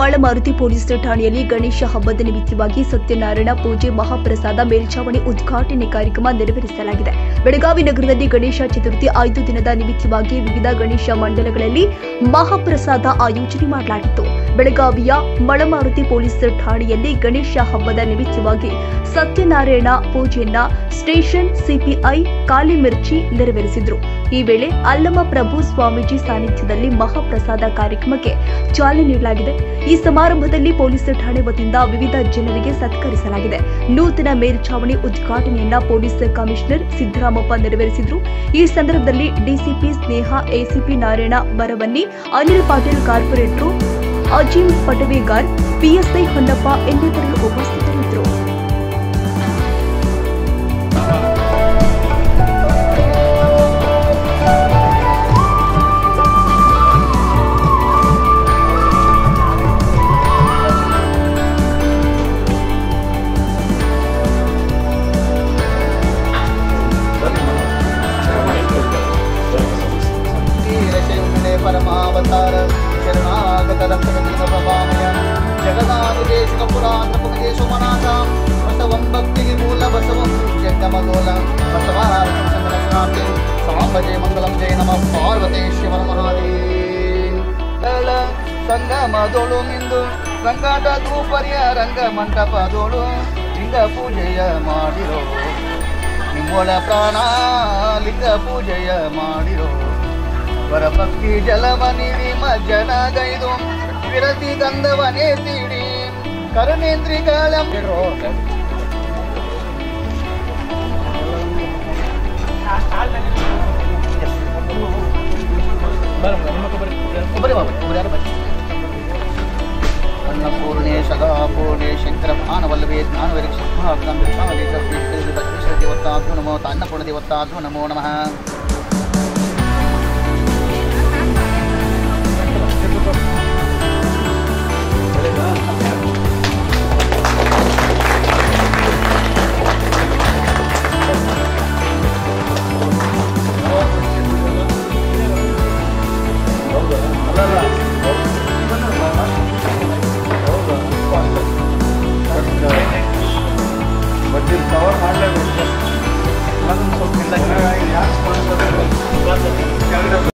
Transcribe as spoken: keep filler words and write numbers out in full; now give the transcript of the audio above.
ಬಾಳಮಾರುತಿ police ಠಾಣೆಯಲ್ಲಿ ಗಣೇಶ ಹಬ್ಬದ ನಿಮಿತ್ತವಾಗಿ ಸತ್ಯನಾರಾಯಣ ಪೂಜೆ ಮಹಾಪ್ರಸಾದ ಮೇಲ್ಚಾವಣಿ ಉದ್ಘಾಟನೆ ಕಾರ್ಯಕ್ರಮ ನೆರವೇರಿಸಲಾಗಿದೆ. ಬೆಳಗಾವಿ ನಗರದಲ್ಲಿ ಗಣೇಶ ಚತುರ್ಥಿ ಐದು ದಿನದ ನಿಮಿತ್ತವಾಗಿ ವಿವಿಧ ಗಣೇಶ ಮಂಡಲಗಳಲ್ಲಿ ಮಹಾಪ್ರಸಾದ ಆಯೋಜನೆ ಮಾಡಲಾಗಿತ್ತು. ಬೆಳಗಾವಿಯ ಬಾಳಮಾರುತಿ ಪೊಲೀಸ್ ಠಾಣೆಯಲ್ಲಿ ಗಣೇಶ ಹಬ್ಬದ ನಿಮಿತ್ತವಾಗಿ ಸತ್ಯನಾರಾಯಣ ಪೂಜೆಯನ್ನ ಸ್ಟೇಷನ್ ಸಿಪಿಐ ಕಾಲಿಮಿರ್ಚಿ ನೆರವೇರಿಸಿದ್ರು. ಈ ವೇಳೆ ಅಲ್ಲಮ ಪ್ರಭು ಸ್ವಾಮೀಜಿ ಸಾನ್ನಿಧ್ಯದಲ್ಲಿ ಮಹಾಪ್ರಸಾದ ಕಾರ್ಯಕ್ರಮಕ್ಕೆ ಚಾಲನೆ ನೀಡಲಾಗಿದೆ. ಈ ಸಮಾರಂಭದಲ್ಲಿ ಪೊಲೀಸ್ ಠಾಣೆ ವತಿಯಿಂದ ವಿವಿಧ ಜನರಿಗೆ ಸತ್ಕರಿಸಲಾಗಿದೆ. ನೂತನ ಮೇಲ್ಛಾವಣಿ ಉದ್ಘಾಟನೆಯನ್ನ ಪೊಲೀಸ್ ಕಮಿಷನರ್ ಸಿದ್ದರಾಮಪ್ಪ ನೆರವೇರಿಸಿದ್ರು. ಈ ಸಂದರ್ಭದಲ್ಲಿ DCP Sneha, ACP Narayana Baravanni, Anil Patil corporator Azeem Patavegar, PSI Honnappa ಇನ್ನಿತರರು ಉಪಸ್ಥಿತರಿದ್ದರು. परमावतार शरणागत रक्षणप्रभामय जगदानुदेशिक पुराणपुगेशुमनाथ बसवं भक्तिमूल बसवं जगमलोल बसवार्षणाप्ति साम्बजे मंगलं जय नमः पार्वती शिव महादेव संगमदोಳು ಮಿಂದು ಸಂಗಟದು ಪರಿಯ ರಂಗ ಮಂಟಪದೋಳು ಲಿಂಗ ಪೂಜೆಯ ಮಾಡಿರೋ ನಿಮ್ಮೊಳ ಪ್ರಾಣ ಲಿಂಗ ಪೂಜೆಯ ಮಾಡಿರೋ ವರಭಕ್ತಿ ಜಲವನಿರಿ ಮಜ್ಜನಗೈದು ವಿರತಿ ಗಂಧವನೇ ತೀಡಿ ಕರುಣೇಂದ್ರಿಗಳ ಅನ್ನಪೂರ್ಣೆ ಸದಾಪೂರ್ಣೆ ಶಂಕರ ಭಾನವಲ್ಲಭೆ ಜ್ಞಾನವೈರಕ್ಷ ದೇವತಾಭ್ಯೋ ನಮೋ ಅನ್ನಪೂರ್ಣ ದೇವತಾಭ್ಯೋ ನಮೋ ನಮಃ. ಅಲ್ಲ